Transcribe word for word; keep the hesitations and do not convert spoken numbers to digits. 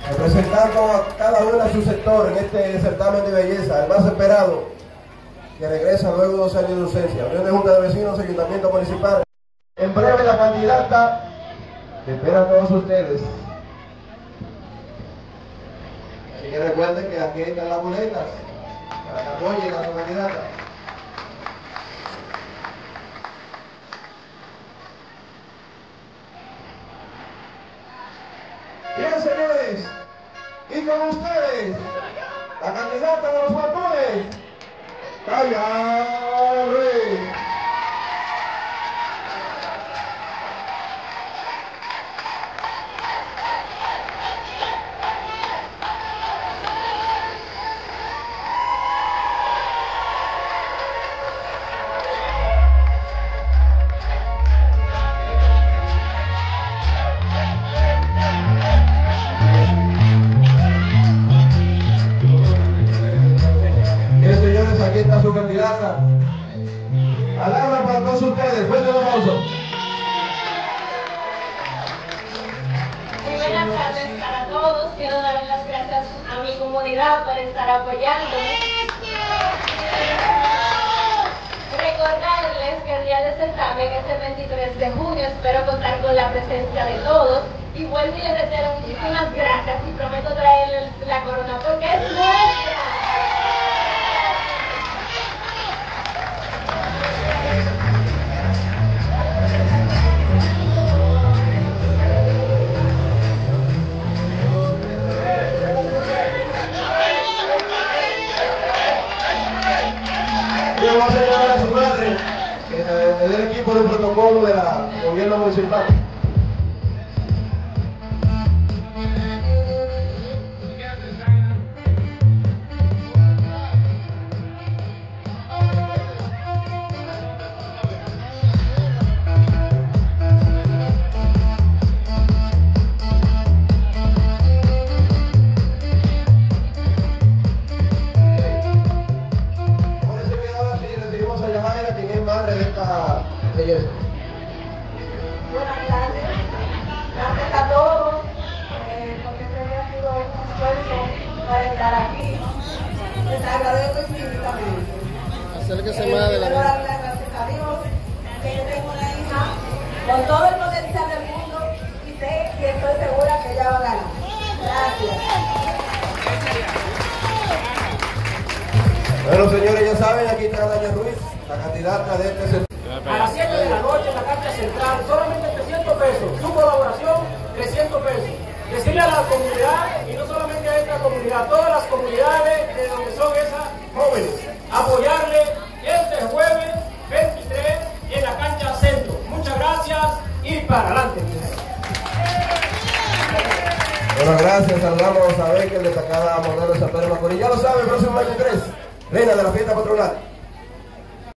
representando a cada uno de su sector en este certamen de belleza, el más esperado, que regresa luego de dos años de ausencia. Unión de Junta de Vecinos, Ayuntamiento Municipal. En breve la candidata que espera a todos ustedes. Así que recuerden que aquí están las boletas para que apoyen a su candidata. Bien, señores, y con ustedes, la candidata de los Guapones, Kaya Rey. Aquí está su candidata. Palabra para todos ustedes. Fuerte el aplauso. Muy buenas tardes para todos. Quiero darles las gracias a mi comunidad por estar apoyándome. Recordarles que el día de certamen es el veintitrés de junio. Espero contar con la presencia de todos. Y vuelvo y les reitero muchísimas gracias y prometo traerles la corona porque es nuestra. Yo voy a señalar a su madre, que es del equipo de protocolo del gobierno municipal. Madre de esta belleza. Buenas tardes, gracias a todos, eh, porque este día ha sido un esfuerzo para estar aquí. Les agradezco infinitamente. Acérquese Eh, más adelante. Quiero darle las gracias a Dios, que yo tengo una hija con todo el potencial del mundo y sé y estoy segura que ella va a ganar. Gracias. Bueno, señores, ya saben, aquí está Doña Ruiz, la candidata de este sector. A las siete de la noche en la cancha central, solamente trescientos pesos. Su colaboración, trescientos pesos. Decirle a la comunidad, y no solamente a esta comunidad, todas las comunidades de donde son esas jóvenes, apoyarle este jueves veintitrés en la cancha centro. Muchas gracias y para adelante. Bueno, gracias, saludamos a Becker, destacada modelo de San Pedro de Macorís. Ya lo saben, próximo veintitrés, reina de la fiesta patronal.